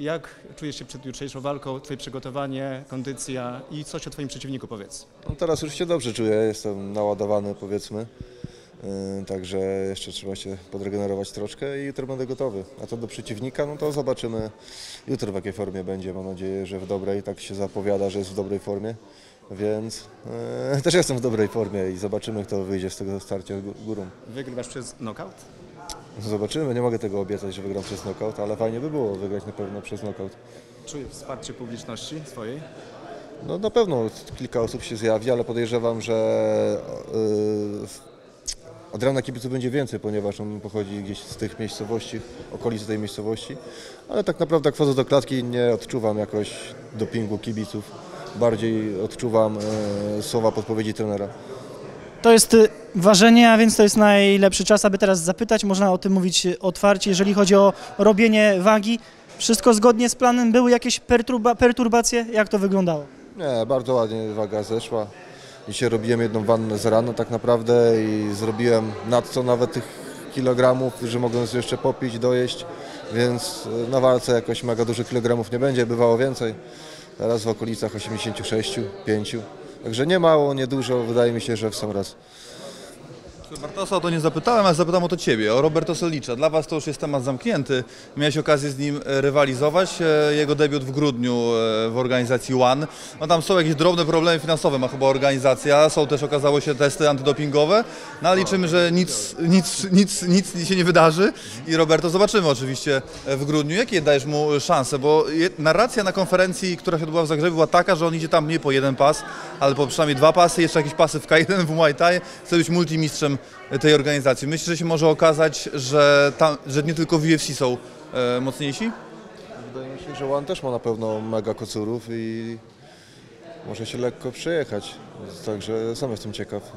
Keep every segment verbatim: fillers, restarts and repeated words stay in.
Jak czujesz się przed jutrzejszą walką, twoje przygotowanie, kondycja i coś o twoim przeciwniku powiedz? No teraz już się dobrze czuję, jestem naładowany powiedzmy, yy, także jeszcze trzeba się podregenerować troszkę i jutro będę gotowy. A to do przeciwnika, no to zobaczymy jutro w jakiej formie będzie, mam nadzieję, że w dobrej, tak się zapowiada, że jest w dobrej formie, więc yy, też jestem w dobrej formie i zobaczymy, kto wyjdzie z tego starcia górą. Wygrywasz przez knockout? Zobaczymy, nie mogę tego obiecać, że wygram przez knockout, ale fajnie by było wygrać na pewno przez knockout. Czujesz wsparcie publiczności swojej? No na pewno kilka osób się zjawi, ale podejrzewam, że yy, od rana kibiców będzie więcej, ponieważ on pochodzi gdzieś z tych miejscowości, okolicy tej miejscowości, ale tak naprawdę jak wchodzę do klatki, nie odczuwam jakoś dopingu kibiców, bardziej odczuwam yy, słowa podpowiedzi trenera. To jest y, ważenie, a więc to jest najlepszy czas, aby teraz zapytać. Można o tym mówić otwarcie, jeżeli chodzi o robienie wagi. Wszystko zgodnie z planem? Były jakieś perturba perturbacje? Jak to wyglądało? Nie, bardzo ładnie waga zeszła. Dzisiaj robiłem jedną wannę z rana tak naprawdę i zrobiłem nadto nawet tych kilogramów, że mogłem jeszcze popić, dojeść, więc na walce jakoś mega dużych kilogramów nie będzie, bywało więcej. Teraz w okolicach osiemdziesiąt sześć, pięć. Także nie mało, nie dużo, wydaje mi się, że w sam raz. Bartosa o to nie zapytałem, ale zapytam o to Ciebie, o Roberto Solicza. Dla Was to już jest temat zamknięty. Miałeś okazję z nim rywalizować. Jego debiut w grudniu w organizacji One. No tam są jakieś drobne problemy finansowe, ma chyba organizacja. Są też, okazało się, testy antydopingowe. No ale liczymy, że nic, nic, nic, nic się nie wydarzy. I Roberto zobaczymy oczywiście w grudniu. Jakie dajesz mu szanse? Bo narracja na konferencji, która się odbyła w Zagrzebie, była taka, że on idzie tam nie po jeden pas, ale po przynajmniej dwa pasy, jeszcze jakieś pasy w K jeden, w Muay Thai. Chce być multimistrzem tej organizacji. Myślę, że się może okazać, że, tam, że nie tylko w U F C są e, mocniejsi? Wydaje mi się, że One też ma na pewno mega kocurów i może się lekko przejechać. Także sam jestem ciekaw.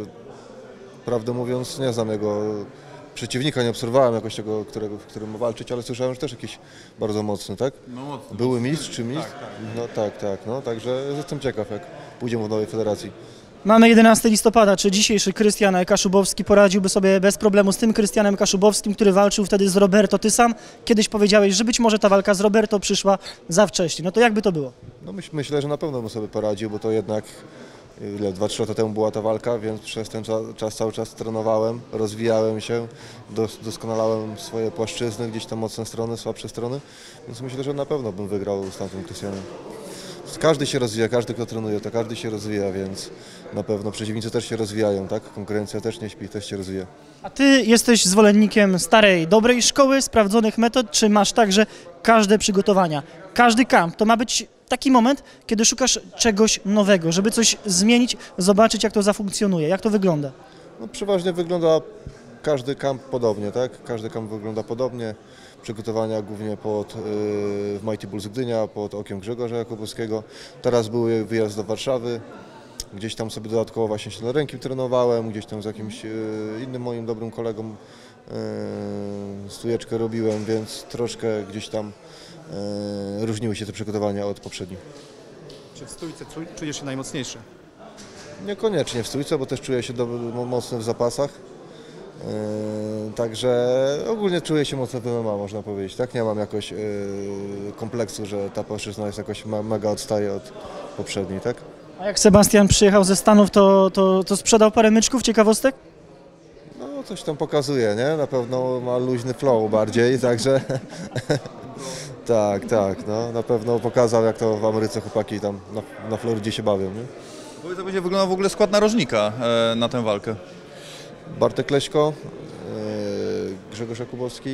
Prawdę mówiąc, nie znam jego przeciwnika, nie obserwowałem jakoś tego, którego, w którym ma walczyć, ale słyszałem, że też jakiś bardzo mocny, tak? No mocno. Były mistrz czy mistrz? Tak, tak. No tak, tak, no także jestem ciekaw, jak pójdziemy w nowej federacji. Mamy jedenastego listopada. Czy dzisiejszy Krystian Kaszubowski poradziłby sobie bez problemu z tym Krystianem Kaszubowskim, który walczył wtedy z Roberto? Ty sam kiedyś powiedziałeś, że być może ta walka z Roberto przyszła za wcześnie. No to jakby to było? No myśl, myślę, że na pewno bym sobie poradził, bo to jednak ile, dwa trzy lata temu była ta walka, więc przez ten czas, czas cały czas trenowałem, rozwijałem się, dos, doskonalałem swoje płaszczyzny, gdzieś tam mocne strony, słabsze strony, więc myślę, że na pewno bym wygrał z tamtym Krystianem. Każdy się rozwija, każdy kto trenuje, to każdy się rozwija, więc na pewno przeciwnicy też się rozwijają, tak? Konkurencja też nie śpi, też się rozwija. A ty jesteś zwolennikiem starej, dobrej szkoły, sprawdzonych metod, czy masz tak, że każde przygotowania, każdy kamp to ma być taki moment, kiedy szukasz czegoś nowego, żeby coś zmienić, zobaczyć jak to zafunkcjonuje, jak to wygląda? No przeważnie wygląda każdy kamp podobnie, tak? Każdy kamp wygląda podobnie. Przygotowania głównie pod, yy, w Mighty Bulls Gdynia, pod okiem Grzegorza Jakubowskiego. Teraz był wyjazd do Warszawy, gdzieś tam sobie dodatkowo właśnie średnorękim trenowałem, gdzieś tam z jakimś yy, innym moim dobrym kolegą yy, stójeczkę robiłem, więc troszkę gdzieś tam yy, różniły się te przygotowania od poprzednich. Czy w stójce czujesz się najmocniejszy? Niekoniecznie w stójce, bo też czuję się do, mocny w zapasach. Yy, także ogólnie czuję się mocno w M M A, można powiedzieć, tak? Nie mam jakoś yy, kompleksu, że ta płaszczyzna jest jakoś ma, mega odstaje od poprzedniej, tak? A jak Sebastian przyjechał ze Stanów, to, to, to sprzedał parę myczków, ciekawostek? No coś tam pokazuje, nie? Na pewno ma luźny flow bardziej, także tak, tak, no na pewno pokazał, jak to w Ameryce chłopaki tam na, na Florydzie się bawią, nie? Powiedz, jak będzie wyglądał w ogóle skład narożnika e, na tę walkę? Bartek Leśko, yy, Grzegorz Jakubowski,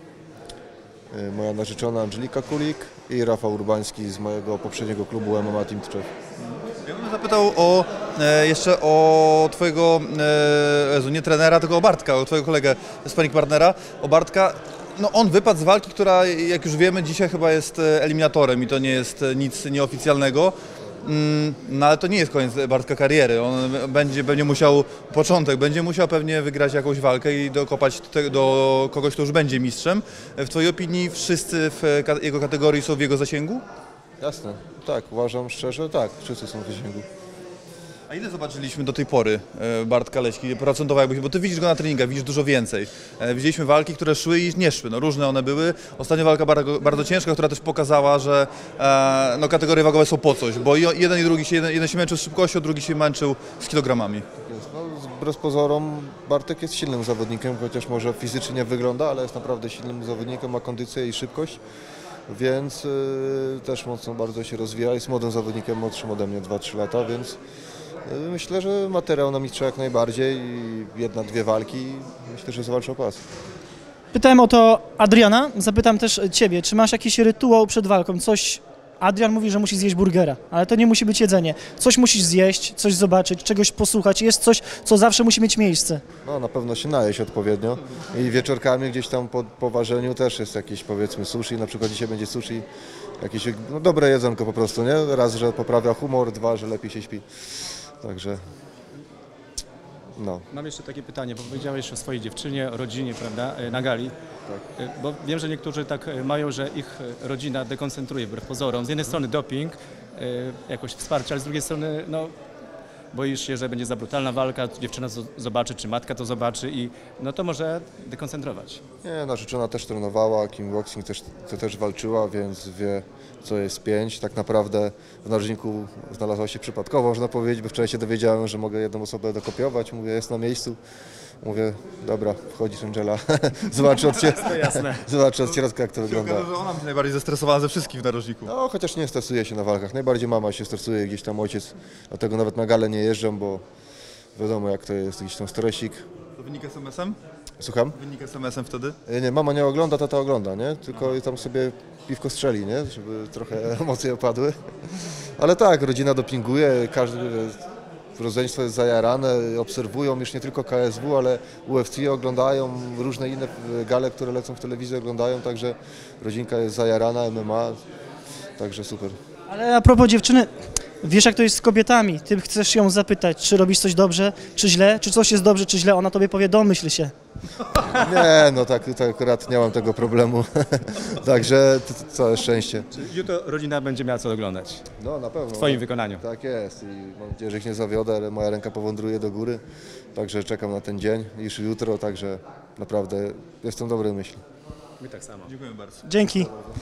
yy, moja narzeczona Angelika Kulik i Rafał Urbański z mojego poprzedniego klubu M M A Team Tczew. Ja bym zapytał o, e, jeszcze o Twojego, e, Jezu, nie trenera, tylko o Bartka, o Twojego kolegę, sparring partnera, o Bartka. No on wypadł z walki, która, jak już wiemy, dzisiaj chyba jest eliminatorem i to nie jest nic nieoficjalnego. No ale to nie jest koniec Bartka kariery, on będzie, będzie musiał, początek, będzie musiał pewnie wygrać jakąś walkę i dokopać te, do kogoś, kto już będzie mistrzem. W Twojej opinii wszyscy w jego kategorii są w jego zasięgu? Jasne, tak, uważam szczerze, tak, wszyscy są w zasięgu. A ile zobaczyliśmy do tej pory e, Bartka Leśki, procentowo jakbyś, bo ty widzisz go na treningach, widzisz dużo więcej. E, Widzieliśmy walki, które szły i nie szły, no różne one były. Ostatnia walka bardzo, bardzo ciężka, która też pokazała, że e, no, kategorie wagowe są po coś, bo i jeden i drugi się, jeden, jeden się męczył z szybkością, drugi się męczył z kilogramami. Jest, no, wbrew pozorom Bartek jest silnym zawodnikiem, chociaż może fizycznie nie wygląda, ale jest naprawdę silnym zawodnikiem, ma kondycję i szybkość, więc y, też mocno bardzo się rozwija. Jest młodym zawodnikiem, młodszym ode mnie dwa trzy lata, więc y, myślę, że materiał na mistrza jak najbardziej i jedna, dwie walki, myślę, że zawalczy o pas. Pytałem o to Adriana, zapytam też ciebie, czy masz jakiś rytuał przed walką, coś... Adrian mówi, że musi zjeść burgera, ale to nie musi być jedzenie. Coś musisz zjeść, coś zobaczyć, czegoś posłuchać. Jest coś, co zawsze musi mieć miejsce. No na pewno się najeść odpowiednio i wieczorkami gdzieś tam po, po ważeniu też jest jakieś powiedzmy sushi, na przykład dzisiaj będzie sushi, jakieś no, dobre jedzonko po prostu, nie? Raz, że poprawia humor, dwa, że lepiej się śpi, także no. Mam jeszcze takie pytanie, bo powiedziałeś o swojej dziewczynie, o rodzinie, prawda, e, na gali. Tak. Bo wiem, że niektórzy tak e, mają, że ich e, rodzina dekoncentruje wbrew pozorom. Z jednej strony doping, e, jakoś wsparcie, ale z drugiej strony no, boisz się, że będzie za brutalna walka, dziewczyna zo- zobaczy, czy matka to zobaczy i no to może dekoncentrować. Nie, narzeczona też trenowała, kickboxing też, to też walczyła, więc wie co jest pięć. Tak naprawdę w narożniku znalazła się przypadkowo, można powiedzieć, bo wczoraj się dowiedziałem, że mogę jedną osobę dokopiować. Mówię, jest na miejscu. Mówię, dobra, wchodzisz Angela, zobaczy od, cie... zobaczy od środka jak to wygląda. Okaże, że ona będzie najbardziej zestresowana ze wszystkich w narożniku. No, chociaż nie stresuje się na walkach. Najbardziej mama się stresuje, gdzieś tam ojciec, dlatego nawet na galę nie jeżdżę, bo wiadomo jak to jest, gdzieś tam stresik. To wynik es em esem? Słucham? Wynik es em esem wtedy? E, Nie, mama nie ogląda, tata ogląda, nie? Tylko tam sobie piwko strzeli, nie? Żeby trochę emocje opadły. Ale tak, rodzina dopinguje, każdy rodzeństwo jest zajarane, obserwują już nie tylko K S W, ale U F C oglądają, różne inne gale, które lecą w telewizji oglądają, także rodzinka jest zajarana, M M A, także super. Ale a propos dziewczyny, wiesz jak to jest z kobietami. Ty chcesz ją zapytać, czy robisz coś dobrze, czy źle, czy coś jest dobrze, czy źle. Ona tobie powie, domyśl się. Nie, no tak, tak akurat nie mam tego problemu, także to, to całe szczęście. Jutro rodzina będzie miała co oglądać No na pewno. w twoim wykonaniu. Tak jest i mam nadzieję, że ich nie zawiodę, ale moja ręka powędruje do góry, także czekam na ten dzień, już jutro, także naprawdę jestem dobrej myśli. My tak samo. Dziękuję bardzo. Dzięki.